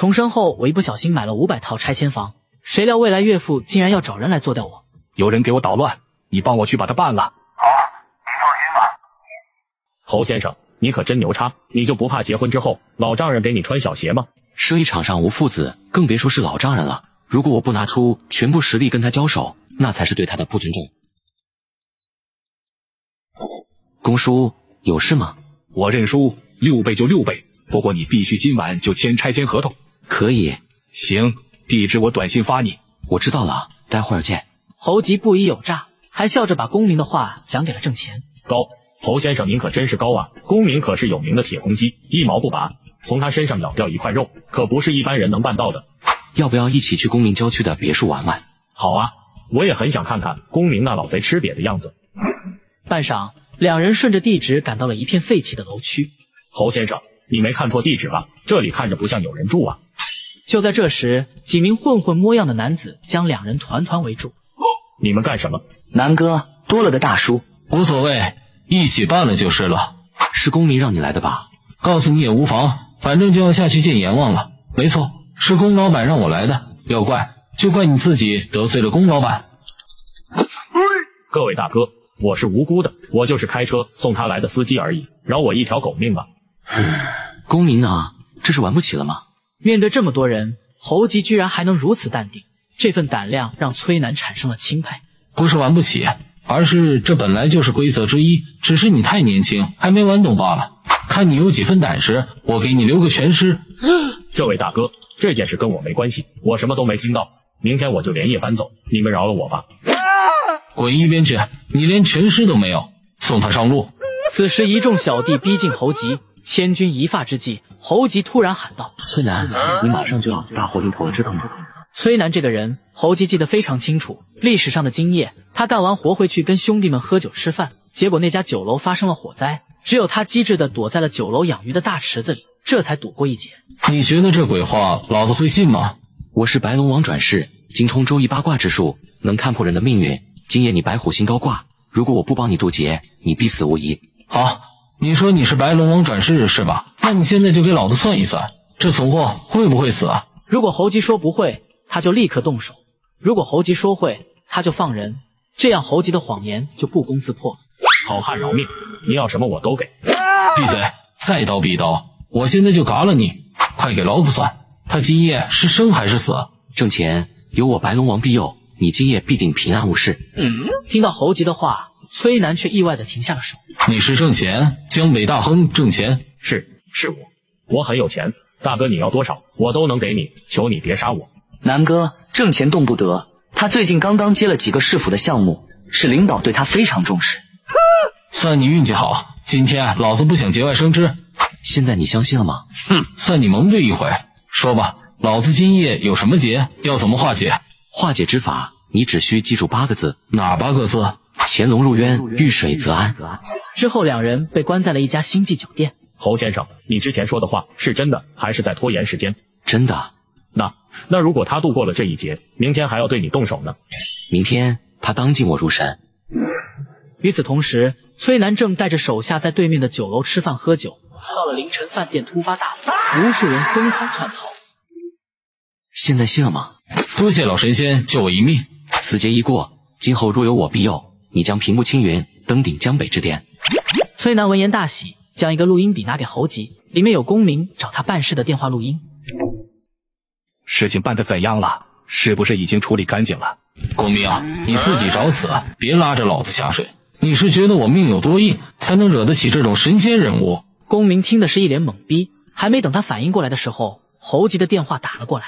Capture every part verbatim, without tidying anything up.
重生后，我一不小心买了五百套拆迁房，谁料未来岳父竟然要找人来做掉我。 有人给我捣乱，你帮我去把他办了。 好，你放心吧。 侯先生，你可真牛叉，你就不怕结婚之后老丈人给你穿小鞋吗？ 生意场上无父子，更别说是老丈人了。如果我不拿出全部实力跟他交手，那才是对他的不尊重。公叔，有事吗？ 我认输，六倍就六倍，不过你必须今晚就签拆迁合同。 可以。 行，地址我短信发你。 我知道了，待会儿见。 侯吉不疑有诈，还笑着把公明的话讲给了郑乾。 高，侯先生您可真是高啊！公明可是有名的铁公鸡，一毛不拔，从他身上咬掉一块肉，可不是一般人能办到的。 要不要一起去公明郊区的别墅玩玩？ 好啊，我也很想看看公明那老贼吃瘪的样子。 半晌，两人顺着地址赶到了一片废弃的楼区。 侯先生，你没看错地址吧？这里看着不像有人住啊。 就在这时，几名混混摸样的男子将两人团团围住。 你们干什么？ 南哥，多了个大叔。 无所谓，一起办了就是了。 是公明让你来的吧？ 告诉你也无妨，反正就要下去见阎王了。没错，是龚老板让我来的，要怪就怪你自己得罪了龚老板。 各位大哥，我是无辜的，我就是开车送他来的司机而已，饶我一条狗命吧。 公明啊，这是玩不起了吗？ 面对这么多人，侯吉居然还能如此淡定，这份胆量让崔楠产生了钦佩。 不是玩不起，而是这本来就是规则之一，只是你太年轻，还没玩懂罢了。看你有几分胆识，我给你留个全尸。 这位大哥，这件事跟我没关系，我什么都没听到，明天我就连夜搬走，你们饶了我吧。 滚一边去，你连全尸都没有，送他上路。 此时一众小弟逼近侯吉，千钧一发之际，侯吉突然喊道： 崔楠，你马上就要大祸临头了，知道吗？ 崔楠这个人，侯吉记得非常清楚，历史上的今夜，他干完活回去跟兄弟们喝酒吃饭，结果那家酒楼发生了火灾，只有他机智的躲在了酒楼养鱼的大池子里，这才躲过一劫。 你觉得这鬼话老子会信吗？ 我是白龙王转世，精通周易八卦之术，能看破人的命运。今夜你白虎星高挂，如果我不帮你渡劫，你必死无疑。 好，你说你是白龙王转世是吧？那你现在就给老子算一算，这怂货会不会死啊？ 如果侯吉说不会，他就立刻动手；如果侯吉说会，他就放人。这样侯吉的谎言就不攻自破。 好汉饶命，你要什么我都给。 闭嘴！再刀逼刀，我现在就嘎了你！快给老子算，他今夜是生还是死？ 挣钱有我白龙王庇佑，你今夜必定平安无事。 嗯，听到侯吉的话，崔楠却意外的停下了手。 你是挣钱，江北大亨挣钱？ 是，是我，我很有钱，大哥你要多少，我都能给你，求你别杀我。 南哥，挣钱动不得，他最近刚刚接了几个市府的项目，是领导对他非常重视。 算你运气好，今天老子不想节外生枝。 现在你相信了吗？ 哼，算你蒙对一回。说吧，老子今夜有什么劫，要怎么化解？ 化解之法，你只需记住八个字。 哪八个字？ 潜龙入渊，遇水则安。 之后两人被关在了一家星际酒店。 侯先生，你之前说的话是真的，还是在拖延时间？ 真的。 那那如果他度过了这一劫，明天还要对你动手呢？ 明天他当敬我入神。 与此同时，崔楠正带着手下在对面的酒楼吃饭喝酒。到了凌晨，饭店突发大火，无数人疯狂窜逃。 现在信了吗？ 多谢老神仙救我一命。 此劫一过，今后若有我庇佑，你将平步青云，登顶江北之巅。 崔楠闻言大喜，将一个录音笔拿给侯吉，里面有公明找他办事的电话录音。 事情办得怎样了？是不是已经处理干净了？ 公明，你自己找死，别拉着老子下水。你是觉得我命有多硬，才能惹得起这种神仙人物？ 公明听的是一脸懵逼，还没等他反应过来的时候，侯吉的电话打了过来。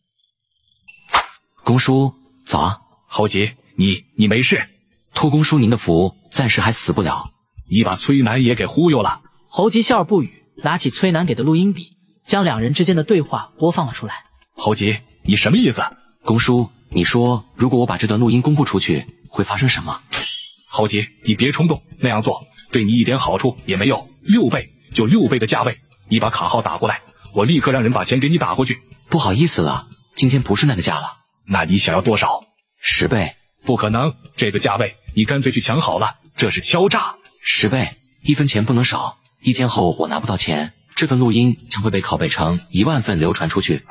公叔，早啊。 侯吉，你你没事？ 托公叔您的福，暂时还死不了。 你把崔楠也给忽悠了。 侯吉笑而不语，拿起崔楠给的录音笔，将两人之间的对话播放了出来。 侯吉，你什么意思？ 公叔，你说如果我把这段录音公布出去，会发生什么？ 侯吉，你别冲动，那样做对你一点好处也没有。六倍就六倍的价位，你把卡号打过来，我立刻让人把钱给你打过去。 不好意思了，今天不是那个价了。 那你想要多少？ 十倍。 不可能，这个价位你干脆去抢好了，这是敲诈。 十倍，一分钱不能少。一天后我拿不到钱，这份录音将会被拷贝成一万份流传出去。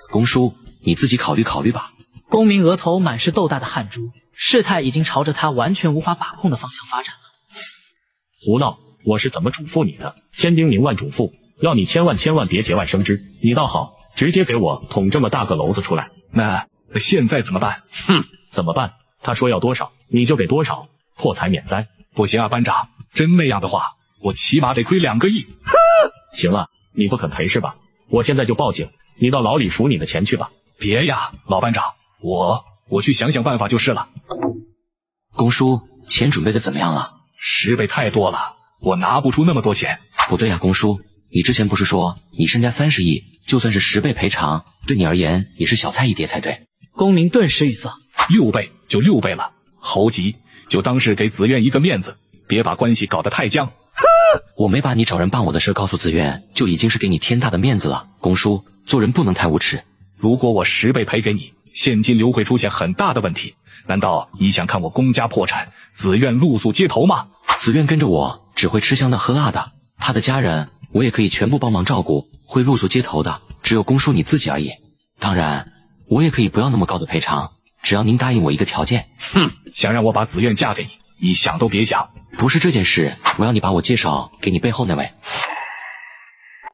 公叔，你自己考虑考虑吧。 公明额头满是豆大的汗珠，事态已经朝着他完全无法把控的方向发展了。 胡闹！我是怎么嘱咐你的？千叮咛万嘱咐，要你千万千万别节外生枝。你倒好，直接给我捅这么大个篓子出来。 那现在怎么办？ 哼，怎么办？他说要多少，你就给多少，破财免灾。 不行啊，班长，真那样的话，我起码得亏两个亿。 行了，你不肯赔是吧？我现在就报警，你到牢里数你的钱去吧。 别呀，老班长，我我去想想办法就是了。 公叔，钱准备的怎么样了？ 十倍太多了，我拿不出那么多钱。 不对啊，公叔，你之前不是说你身家三十亿，就算是十倍赔偿，对你而言也是小菜一碟才对。 公明顿时语塞。 六倍就六倍了，猴急就当是给紫苑一个面子，别把关系搞得太僵。 我没把你找人办我的事告诉紫苑，就已经是给你天大的面子了。公叔，做人不能太无耻。 如果我十倍赔给你，现金流会出现很大的问题。难道你想看我公家破产，紫苑露宿街头吗？ 紫苑跟着我只会吃香的喝辣的，他的家人我也可以全部帮忙照顾，会露宿街头的只有公叔你自己而已。当然，我也可以不要那么高的赔偿，只要您答应我一个条件。 哼，想让我把紫苑嫁给你，你想都别想。 不是这件事，我要你把我介绍给你背后那位。